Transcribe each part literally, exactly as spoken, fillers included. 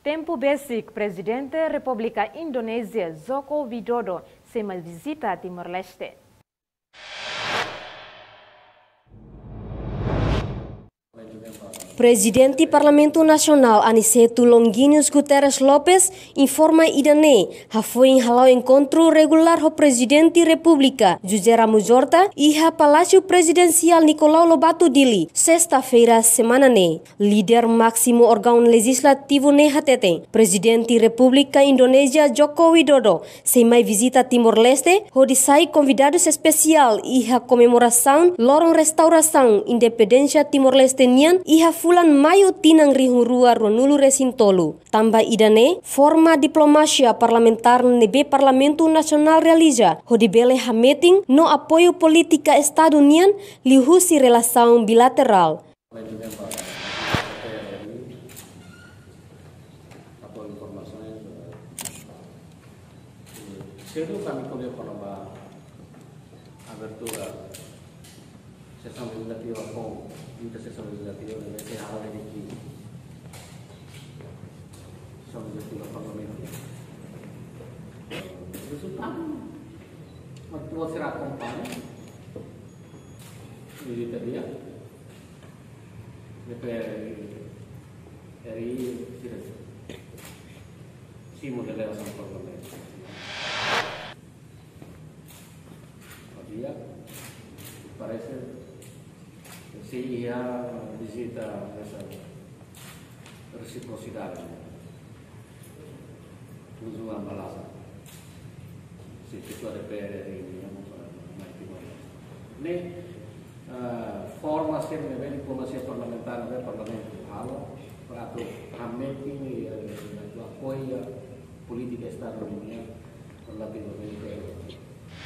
Tempo basic, Presidente da República Indonésia Joko Widodo se visita Timor-Leste. Presidente Parlamento Nasional Aniceto Longinus Guterres Lopes informa idane hafoi halau encontro regular ho Presidente República José Ramos Horta iha Palácio Presidencial Nicolau Lobato Dili sexta-feira semana ne. Líder máximo órgão legislativo ne hatete Presidente República Indonésia Joko Widodo se mai visita Timor-Leste ho disai convidados especial iha comemoração lorong restauração independência Timor-Leste nian iha fulan Mayu tinang rihurua ronulu resintolu. Tambah idane, forma diplomasia parlamentar nebe Parlamento Nasional realiza, hodibele hameting no apoio politika Estado nian lihusi relação bilateral. Cedo kami kuliah pada abertura sessão legislativa com muita sessão legislativa da C A R aqui sessão legislativa parlamento resultado waktu você acompanha militaria D P R R I tidak si modelação parlamento dia parece se ia visita essa reciprocidade uso uma balança se ketua D P R ini yang ini forma sempre bem diplomacia parlamentar no parlamento halo para tu hameti tu apoia política externa dunia relativamente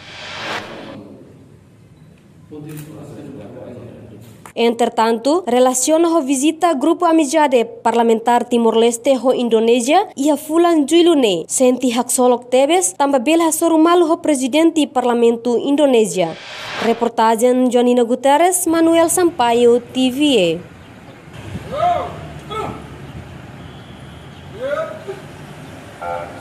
Entretanto, relaciona ho visita Grupo Amizade Parlamentar Timor-Leste ho Indonesia ia fulan juilune senti hak solok tebes tambah bela sorumalu ho Presidente Parlamento Indonesia. Reportajen Jonina Guterres, Manuel Sampaio, T V A.